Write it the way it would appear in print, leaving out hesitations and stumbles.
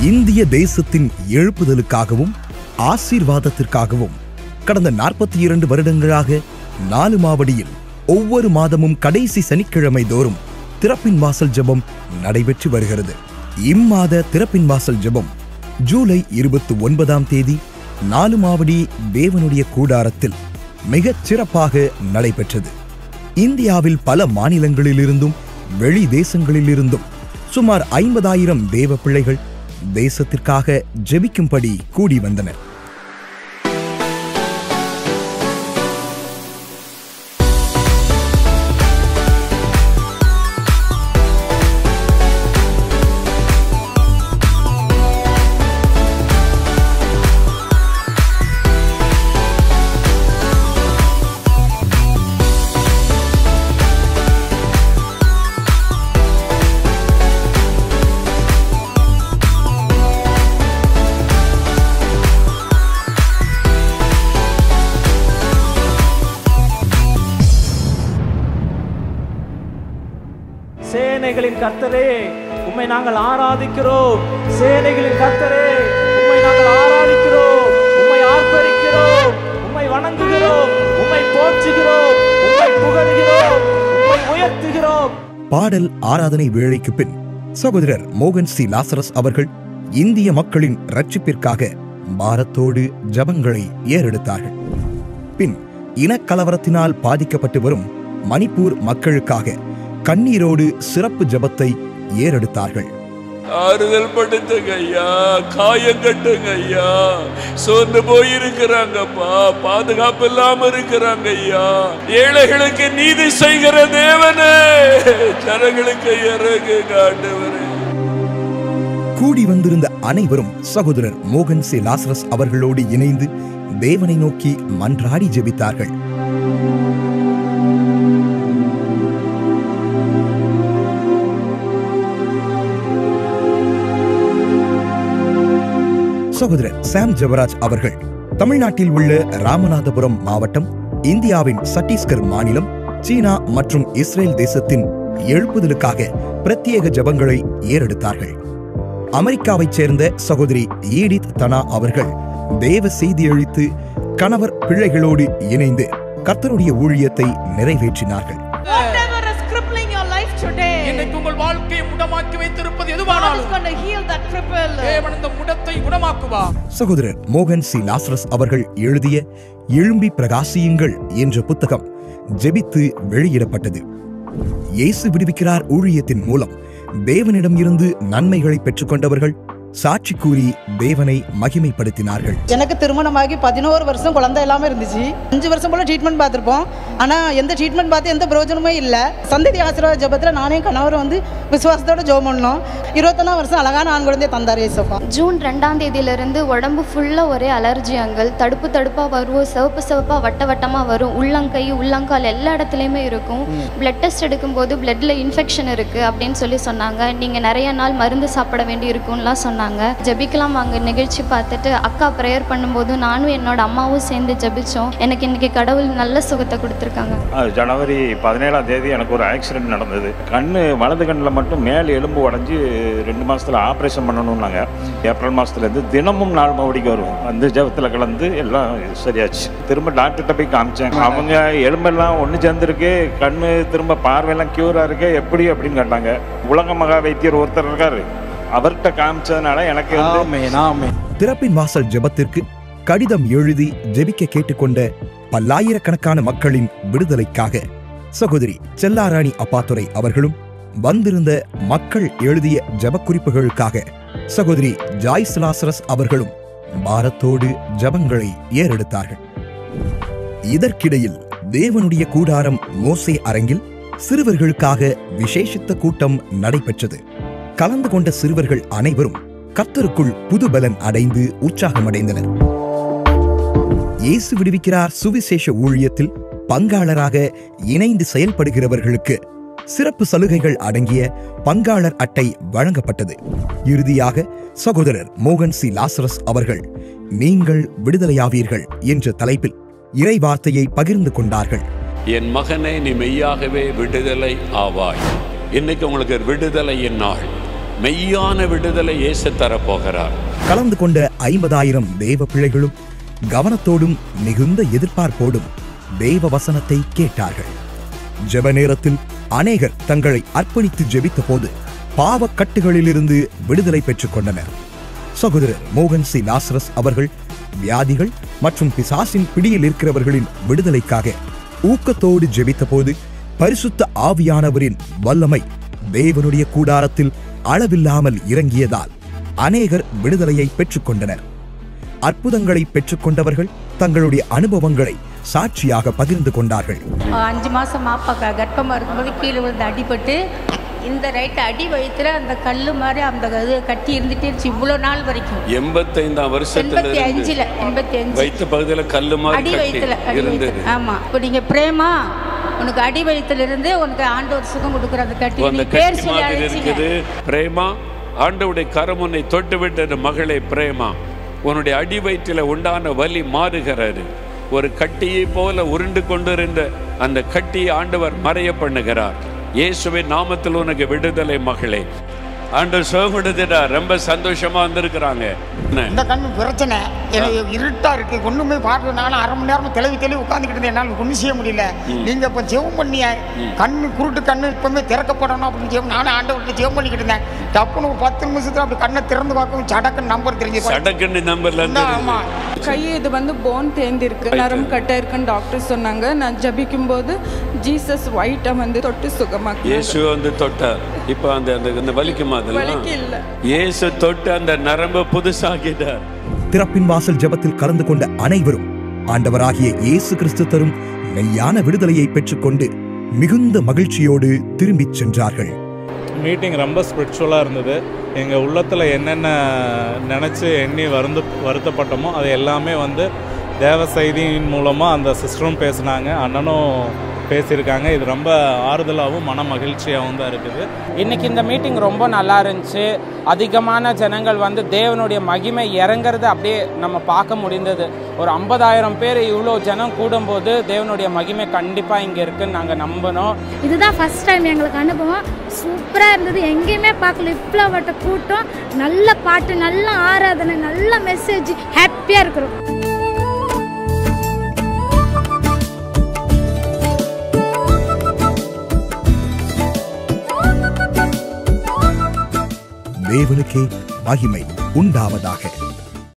இந்திய தேசத்தின் எழுப்புதலுக்காகவும் ஆசீர்வாதத்திற்காகவும் கடந்த 42 வருடங்களாக 4 மாவடியில் ஒவ்வொரு மாதமும் கடைசி சனிக்கிழமை தோறும் திறப்பின் வாசல் ஜெபம் நடைபெற்று வருகிறது. இம்மாத திறப்பின் வாசல் ஜெபம் ஜூலை 29ஆம் தேதி 4 மாவடி தேவனுடைய கூடாரத்தில் மிகச் சிறப்பாக நடைபெற்றது. இந்தியாவில் பல மாநிலங்களிலிருந்தும் வெளி தேசங்களிலிருந்தும் சுமார் 50,000 தேவ பிள்ளைகள் தேசத்திற்காக ஜெபிக்கும்படி கூடி வந்தனர். சேனைகளின் கர்த்தரே உம்மை நாங்கள் ஆராதிக்கிறோம். சேனைகளின் கர்த்தரே உம்மை நாங்கள் ஆராதிக்கிறோம். உம்மை ஆர்ப்பரிக்கிறோம். உம்மை வணங்குகிறோம். உம்மை போற்றுகிறோம். உம்மை புகழுகிறோம். உம்மை உயர்த்துகிறோம். பாடல் ஆராதனை வேளைக்கு பின் சகோதரர் மோகன் சி லாசரஸ் அவர்கள் இந்திய மக்களின் ரட்சிப்பிற்காக பாரத்தோடு ஜபங்களை ஏறெடுத்தார்கள். பின் இனக்கலவரத்தினால் பாதிக்கப்பட்டு வரும் மணிப்பூர் மக்களுக்காக கண்ணீரோடு சிறப்பு ஜபத்தை ஏறெடுத்தார்கள். ஆறுதல் படுத்துங்க ஐயா, காயங்கட்டுங்க ஐயா, சோர்ந்து போயிருக்கிறாங்கப்பா, பாதுகாப்பு இல்லாம இருக்கிறாங்க ஐயா. ஏழைகளுக்கு நீதி செய்கிற தேவனே, ஜனங்களுக்கு இறங்குங்க ஆண்டவரே. கூடி வந்திருந்த அனைவரும் சகோதரர் மோகன் சி லாசரஸ் அவர்களோடு இணைந்து தேவனை நோக்கி மன்றாடி ஜெபித்தார்கள். சகோதரர் சாம் ஜெபராஜ் அவர்கள் தமிழ்நாட்டில் உள்ள ராமநாதபுரம் மாவட்டம், இந்தியாவின் சத்தீஸ்கர் மாநிலம், சீனா மற்றும் இஸ்ரேல் தேசத்தின் எழுப்புதலுக்காக பிரத்யேக ஜபங்களை ஏறெடுத்தார்கள். அமெரிக்காவைச் சேர்ந்த சகோதரி ஈடித் தனா அவர்கள் தேவ செய்தி அளித்து கணவர் பிள்ளைகளோடு இணைந்து கர்த்தருடைய ஊழியத்தை நிறைவேற்றினார்கள். உங்கள் வாழ்க்கையை முடமாக்கி வைத்திருப்பது எதுவானாலும் தேவன் அந்த முடத்தை குணமாக்குவார். சகோதரர் மோகன் சி லாசரஸ் அவர்கள் எழுதிய எழும்பி பிரகாசியுங்கள் என்ற புத்தகம் ஜெபித்து வெளியிடப்பட்டது. இயேசு விடுவிக்கிறார் ஊழியத்தின் மூலம் தேவனிடம் இருந்து நன்மைகளை பெற்றுக்கொண்டவர்கள் சாட்சி கூறி தேவனை மகிமைப்படுத்தினார்கள். எனக்கு திருமணமாகி 11 வருஷம் குழந்தை இல்லாம இருந்துச்சு. 5 வருஷம் போல ட்ரீட்மெண்ட் பார்த்திருப்போம். ஆனா எந்த ட்ரீட்மெண்ட் பார்த்து எந்த பிரயோஜனமே இல்ல. சந்ததி ஆசீர்வாத ஜெபத்துல நானே கணவர் விசுவாசத்தோட ஜெபம் பண்ணோம். 21 வருஷம் அழகான ஆண் குழந்தையை தந்தார் இயேசுப்பா. ஜூன் 2ஆம் தேதியிலிருந்து உடம்பு ஃபுல்லா ஒரே அலர்ஜியாங்கள், தடுப்பா வரும், சிவப்பா வட்டமா வரும், உள்ளங்கை உள்ளங்கால் எல்லா இடத்துலயுமே இருக்கும். பிளட் டெஸ்ட் எடுக்கும்போது பிளட்ல இன்ஃபெக்ஷன் இருக்கு அப்படின்னு சொன்னாங்க. நீங்க நிறைய நாள் மருந்து சாப்பிட வேண்டி இருக்கும்லாம் சொன்னாங்க. ஜெபிக்கலாம் வாங்க நிகழ்ச்சி பார்த்துட்டு அக்கா ப்ரேயர் பண்ணும்போது நானும் என்னோட அம்மாவும் சேர்ந்து ஜெபிச்சோம். எனக்கு இன்னைக்கு கடவுள் நல்ல சுகத்தை கொடுத்துருக்காங்க. ஜனவரி 17ஆம் தேதி எனக்கு ஒரு ஆக்சிடென்ட் நடந்தது. வலது கண்ணில் மட்டும் மேல் எலும்பு உடஞ்சி 2 மாசத்துல ஆப்ரேஷன் பண்ணணும்னாங்க. ஏப்ரல் மாசத்துலேருந்து தினமும் 4 மாவடிக்கு வருவோம். அந்த ஜபத்தில் கலந்து எல்லாம் சரியாச்சு. திரும்ப டாக்டர்கிட்ட போய் காமிச்சேன். அவங்க எலும்பெல்லாம் ஒன்று சேர்ந்துருக்கு, கண்ணு திரும்ப பார்வையெல்லாம் கியூரா இருக்கு, எப்படி அப்படின்னு கேட்டாங்க. உலக மகா வைத்தியர் ஒருத்தர் இருக்காரு, அவர்கிட்ட காமிச்சதுனால எனக்கு திறப்பின் வாசல் ஜெபத்திற்கு கடிதம் எழுதி ஜெபிக்க கேட்டுக்கொண்ட பல்லாயிரக்கணக்கான மக்களின் விடுதலைக்காக சகோதரி செல்லாராணி அப்பாத்துரை அவர்களும் வந்திருந்த மக்கள் எழுதிய ஜெப குறிப்புகளுக்காக சகோதரி ஜாய்ஸ் லாசரஸ் அவர்களும் பாரத்தோடு ஜெபங்களை ஏறெடுத்தார்கள். இதற்கிடையில் தேவனுடைய கூடாரம் மோசே அரங்கில் சிறுவர்களுக்காக விசேஷித்த கூட்டம் நடைபெற்றது. கலந்து கொண்ட சிறுவர்கள் அனைவரும் கர்த்தருக்குள் புது பலன் அடைந்து உற்சாகமடைந்தனர். இயேசு விடுவிக்கிறார் சுவிசேஷ ஊழியத்தில் பங்காளராக இணைந்து செயல்படுகிறவர்களுக்கு சிறப்பு சலுகைகள் அடங்கிய பங்காளர் அட்டை வழங்கப்பட்டது. இறுதியாக சகோதரர் மோகன் சி லாசரஸ் அவர்கள் நீங்கள் விடுதலையாவீர்கள் என்ற தலைப்பில் இறை வார்த்தையை பகிர்ந்து கொண்டார்கள். என் மகனே, நீ மெய்யாகவே விடுதலை ஆவாய். இன்னைக்கு உங்களுக்கு விடுதலையின் நாள். மெய்யான விடுதலை இயேசு தரப்போகிறார். கலந்து கொண்ட 50,000 தேவ பிள்ளைகளும் கவனத்தோடும் மிகுந்த எதிர்பார்ப்போடும் தேவ வசனத்தை கேட்டார்கள். ஜெப நேரத்தில் அநேகர் தங்களை அர்ப்பணித்து ஜெபித்த போது பாவக்கட்டுகளிலிருந்து விடுதலை பெற்றுக் கொண்டனர். சகோதரர் மோகன் சி லாசரஸ் அவர்கள் வியாதிகள் மற்றும் பிசாசின் பிடியில் இருக்கிறவர்களின் விடுதலைக்காக ஊக்கத்தோடு ஜெபித்த போது பரிசுத்த ஆவியானவரின் வல்லமை தேவனுடைய கூடாரத்தில் அளவில்லாமல் இறங்கியதால் அநேகர் விடுதலையை பெற்றுக்கொண்டனர். அற்புதங்களை பெற்றுக்கொண்டவர்கள் தங்களுடைய அனுபவங்களை சாட்சியாக பகிர்ந்து கொண்டார்கள். 5 மாசம் மாப்பா கர்ப்பமாக இருக்கும்போது கீழே விழுந்து அடிபட்டு இந்த ரைட் அடி வயிற்றுல அந்த கல்லு மாதிரி அந்த இது கட்டி இருந்துட்டே இருந்துச்சு இவ்வளோ நாள் வரைக்கும். 85 வருஷத்துல 85 வயிற்று பகுதியில கல்லு மாதிரி அடி வயிற்றுல இருந்தது. ஆமா, இப்போ நீங்க பிரேமா உனக்கு அடி வயிற்றுல இருந்து உனக்கு ஆண்டவர் சுகம் கொடுக்குற அந்த கட்டி பேர் சொல்லி இருக்குது. பிரேமா, ஆண்டவருடைய கரம் உன்னை தொட்டு விட்டது மகளே பிரேமா. உன்னுடைய அடி வயிற்றில உண்டான வலி மாறுகிறது. ஒரு கட்டியை போல உருண்டு கொண்டிருந்த அந்த கட்டியை ஆண்டவர் மறைய பண்ணுகிறார். இயேசுவின் நாமத்தில் உனக்கு விடுதலை மகளே. ஆண்டவர் சுகப்படுத்திட்டா. ரொம்ப சந்தோஷமா வந்திருக்கிறாங்க. இந்த கண்ணு பிரச்சனை எனக்கு இருட்டா இருக்கு, ஒண்ணுமே பார்க்கறதுனால 1/2 மணி நேரம் தெளிவு உட்காந்துக்கிட்டு என்னால் ஒன்றும் செய்ய முடியல. நீங்க இப்ப ஜெபம் பண்ணிய கண்ணு குருட்டு கண்ணு இப்பவுமே திறக்கப்படணும் அப்படின்னு ஜெபம் நானும் ஆண்டவர்கிட்ட ஜெபம் பண்ணிக்கிட்டு இருந்தேன். டப்புன்னு ஒரு 10 நிமிஷத்துல அப்படி கண்ணை திறந்து பார்க்கவும் சடக்குன்னு நம்பர் தெரிஞ்சு சடக்குன்னு நம்பர்ல ஆமா கை இது வந்து போன் தேர்ந்திருக்கு, நரம்பு கட்ட இருக்குன்னு டாக்டர் சொன்னாங்க. நான் ஜபிக்கும் போது ஜீசஸ் ஒயிட்டை வந்து தொட்டு சுகமாக்கு இயேசு வந்து தொட்டார். இப்போ அந்த வலிக்குமா? அதெல்லாம் இயேசு தொட்டு அந்த நரம்பு புதுசாகிட்டார். திறப்பின் வாசல் ஜெபத்தில் கலந்து கொண்ட அனைவரும் ஆண்டவராகிய இயேசு கிறிஸ்து தரும் மெய்யான விடுதலையை பெற்றுக்கொண்டு மிகுந்த மகிழ்ச்சியோடு திரும்பிச் சென்றார்கள். மீட்டிங் ரொம்ப ஸ்பிரிச்சுவலாக இருந்தது. எங்கள் உள்ளத்தில் என்னென்ன நினச்சி எண்ணி வருத்தப்பட்டோமோ அது எல்லாமே வந்து தேவ செய்தியின் மூலமாக அந்த சிஸ்டரும் பேசினாங்க, அண்ணனும் பேசியிருக்காங்க. இது ரொம்ப ஆறுதலாகவும் மன மகிழ்ச்சியாகவும் தான் இருக்குது. இன்றைக்கி இந்த மீட்டிங் ரொம்ப நல்லா இருந்துச்சு. அதிகமான ஜனங்கள் வந்து தேவனுடைய மகிமை இறங்கிறது அப்படியே நம்ம பார்க்க முடிந்தது. ஒரு 50,000 பேர் இவ்வளோ ஜனம் கூடும்போது தேவனுடைய மகிமை கண்டிப்பாக இங்கே இருக்குன்னு நாங்கள் நம்பணும். இதுதான் ஃபர்ஸ்ட் டைம் எங்களுக்கு அனுபவம். சூப்பராக இருந்தது. எங்கேயுமே பார்க்கல இவ்வளோ கூட்டம், நல்ல பாட்டு, நல்ல ஆராதனை, நல்ல மெசேஜ். ஹாப்பியாக இருக்கிறோம். தேவனுக்கே மகிமை உண்டாவதாக.